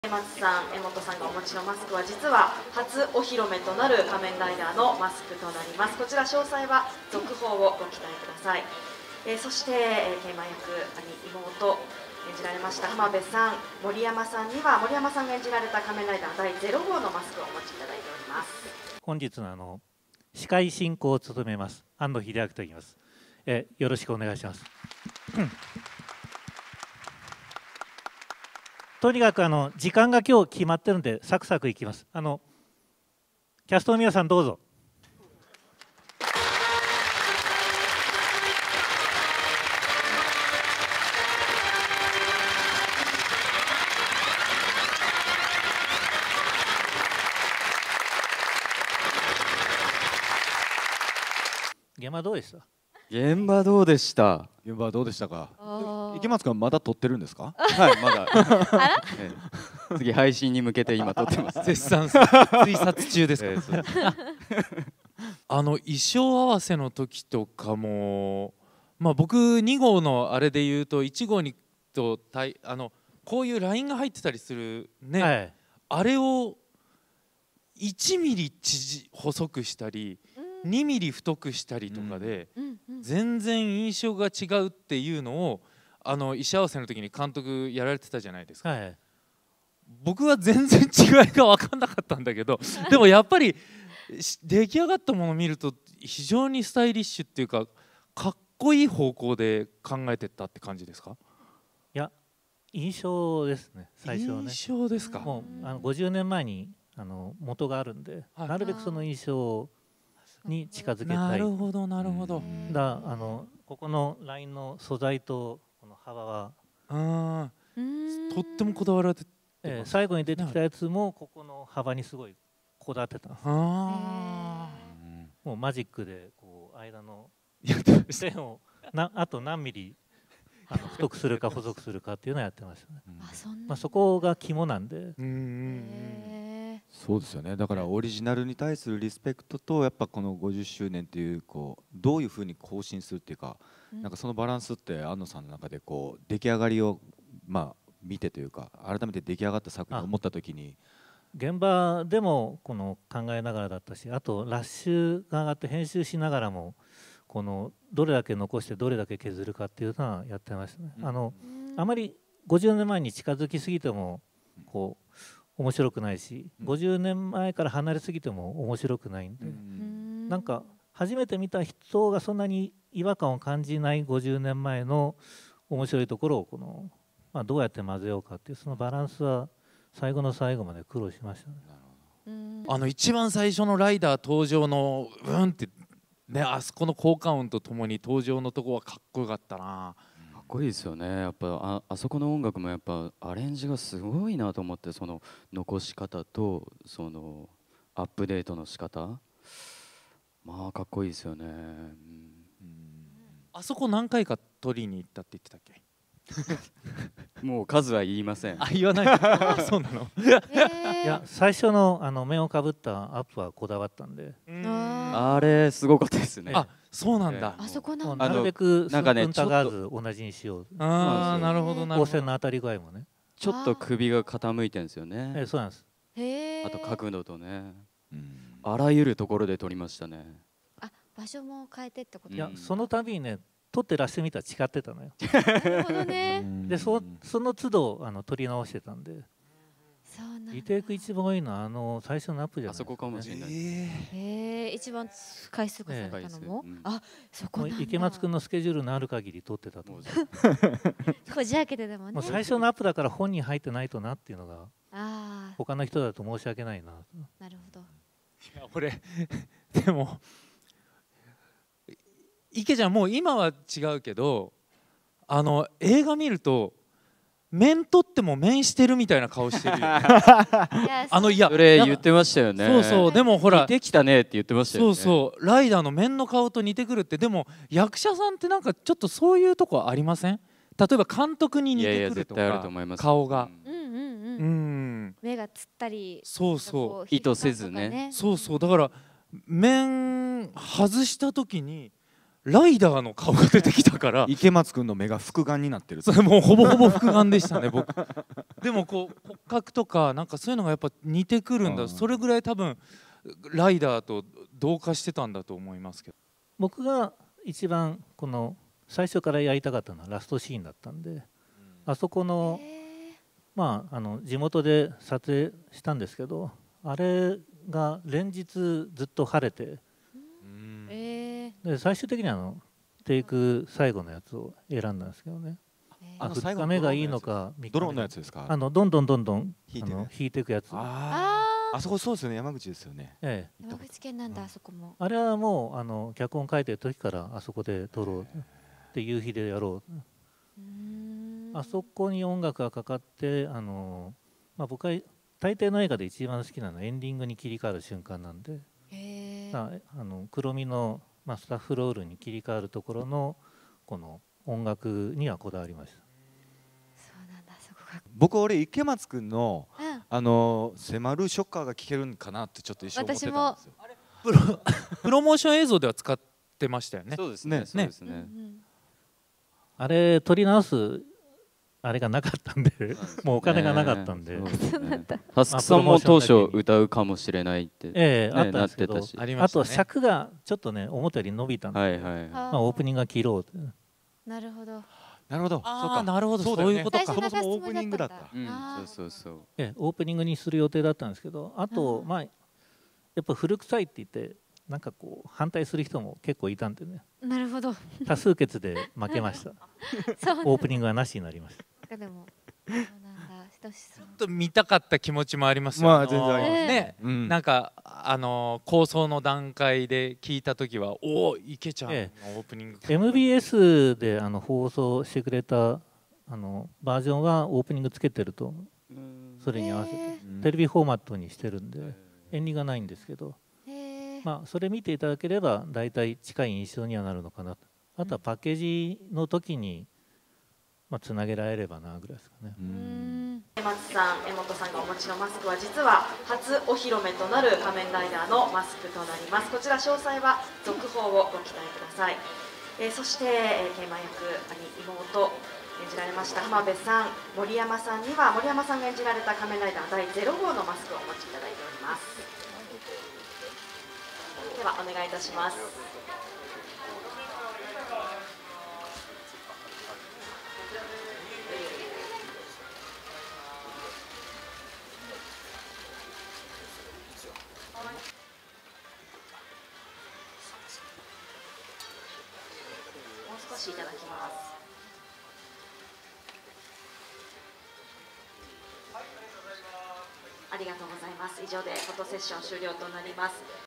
松さん、江本さんがお持ちのマスクは実は初お披露目となる仮面ライダーのマスクとなります。こちら詳細は続報をご期待ください。そして、テーマ役兄妹演じられました浜辺さん、森山さんには森山さんが演じられた仮面ライダー第0号のマスクをお持ちいただいております。 本日の司会進行を務めます安藤秀明と言います。よろしくお願いします。とにかく時間が今日決まってるんでサクサクいきます。キャストの皆さんどうぞ。現場どうでした？ 現場どうでした？ 現場はどうでしたか？池松君はまだ撮ってるんですか？ はい、まだ。次配信に向けて今撮ってます。 絶賛推察中ですか？衣装合わせの時とかも、僕2号のあれで言うと1号にとこういうラインが入ってたりするね、 はい、 あれを1ミリ細くしたり2ミリ太くしたりとかで、全然印象が違うっていうのを衣装合わせの時に監督やられてたじゃないですか。 はい、 僕は全然違いが分かんなかったんだけどでもやっぱり出来上がったものを見ると非常にスタイリッシュっていうかかっこいい方向で考えてったって感じですか？ いや印象ですね、最初はね。 印象ですか？ もう50年前に元があるんで、 はい、 なるべくその印象に近づけたい。 なるほどなるほど。 ここのラインの素材とこの幅はとってもこだわられて、 最後に出てきたやつもここの幅にすごいこだわってたんです。もうマジックでこう間の線をあと何ミリ太くするか細くするかっていうのをやってましたね。そこが肝なんで。 そうですよね。だからオリジナルに対するリスペクトとやっぱこの50周年っていうどういうふうに更新するっていうか、なんかそのバランスって安野さんの中で出来上がりを見てというか改めて出来上がった作品を思った時に現場でも考えながらだったし、あとラッシュが上がって編集しながらもどれだけ残してどれだけ削るかっていうのはやってましたね。あまり50年前に近づきすぎても面白くないし、50年前から離れすぎても面白くないんで、なんか初めて見た人がそんなに違和感を感じない50年前の面白いところをどうやって混ぜようかっていうそのバランスは最後の最後まで苦労しましたね。 一番最初のライダー登場のってね、あそこの効果音とともに登場のとこはかっこよかったな。 かっこいいですよね。やっぱあそこの音楽もやっぱアレンジがすごいなと思って、その残し方とそのアップデートの仕方、かっこいいですよね。 あそこ何回か撮りに行ったって言ってたっけ？ もう数は言いません。 言わない。そうなの？ いや最初の面をかぶったアップはこだわったんで、 あれすごかったですね。 そうなんだ。 あそこなんだ。なるべく数分たがらず同じにしよう。 なるほどなるほど。 光線の当たり具合もね。 ちょっと首が傾いてるんですよね。 そうなんです。 あと角度とね、あらゆるところで撮りましたね。 場所も変えてってこと？ いやその度にね撮ってらしてみたら違ってたのよ。 なるほどね。 でその都度撮り直してたんで。リテイク一番多いのは最初のアップじゃないですか、ね。 あそこかもしれない。 一番回数がされたのも、そこなんだ。 池松君のスケジュールのある限り撮ってたと思う。 こじ開けてでもね。 もう最初のアップだから本に入ってないとなっていうのが他の人だと申し訳ないな。 なるほど。 いや俺でも池ちゃんもう今は違うけど映画見ると面取っても面してるみたいな顔してるよね。 いやそれ言ってましたよね。 そうそう。でもほら似てきたねって言ってましたよね。 そうそう。ライダーの面の顔と似てくるって。でも役者さんってなんかちょっとそういうとこありません？例えば監督に似てくるとか顔が。 目がつったり。 そうそう。 意図せずね。 そうそう。だから面外した時にライダーの顔が出てきたから池松君の目が複眼になってる。 それもうほぼほぼ複眼でしたね僕。でもこう骨格とかなんかそういうのがやっぱ似てくるんだ、それぐらい多分ライダーと同化してたんだと思いますけど。 僕が一番この最初からやりたかったのはラストシーンだったんで、あそこのまあ地元で撮影したんですけど、あれが連日ずっと晴れて、で最終的にはテイク最後のやつを選んだんですけどね。2日目がいいのか3日目ドローンのやつですか？ どんどん引いていくやつ。 あそこそうですよね、山口ですよね。 山口県なんだ、あそこも。 あれはもう脚本書いてる時からあそこで撮ろうって夕日でやろう。あそこに音楽がかかって、僕は大抵の映画で一番好きなのはエンディングに切り替わる瞬間なんで、黒身の、スタッフロールに切り替わるところのこの音楽にはこだわりました。 そうなんだ、そこが。 俺池松君の、迫るショッカーが聴けるんかなってちょっと一瞬思ってたんですよ。 プロモーション映像では使ってましたよね。 そうですね。そうですね。 あれ撮り直すあれがなかったんで、もうお金がなかったんで。 ハスクさんも当初歌うかもしれないってあったんですけど、あと尺がちょっとね思ったより伸びたんで、オープニングが切ろう。 なるほど。 なるほど。 そうか。なるほど。そういうことか。 そもそもオープニングだった。 そうそう。 オープニングにする予定だったんですけど、あとやっぱ古臭いって言ってなんかこう反対する人も結構いたんでね。 なるほど。 多数決で負けました。オープニングはなしになりました。 でもそうなんだ。 ちょっと見たかった気持ちもありますよ。 全然ありますね。なんか構想の段階で聞いた時はおおいけちゃう、オープニング。 MBS で放送してくれたバージョンはオープニングつけてると、それに合わせてテレビフォーマットにしてるんでエンディングがないんですけど、それ見ていただければ大体近い印象にはなるのかなと。あとはパッケージの時につなげられればなぐらいですかね。 松さん、江本さんがお持ちのマスクは実は初お披露目となる仮面ライダーのマスクとなります。こちら詳細は続報をご期待ください。そしてテーマ役兄妹演じられました浜辺さん、森山さんには森山さんが演じられた仮面ライダー第0号のマスクをお持ちいただいております。ではお願いいたします。もう少しいただきます。ありがとうございます。以上でフォトセッション終了となります。